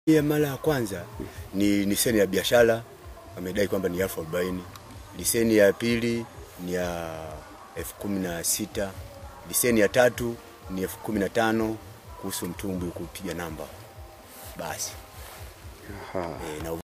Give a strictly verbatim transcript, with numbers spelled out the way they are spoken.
Ya mara ya kwanza ni leseni ya biashara, amedai kwamba ni elfu arobaini. Leseni ya pili ni ya elfu kumi na sita. Leseni ya tatu ni elfu kumi na tano kuhusu mtumbwi kupiga namba. Basi. Aha. E, na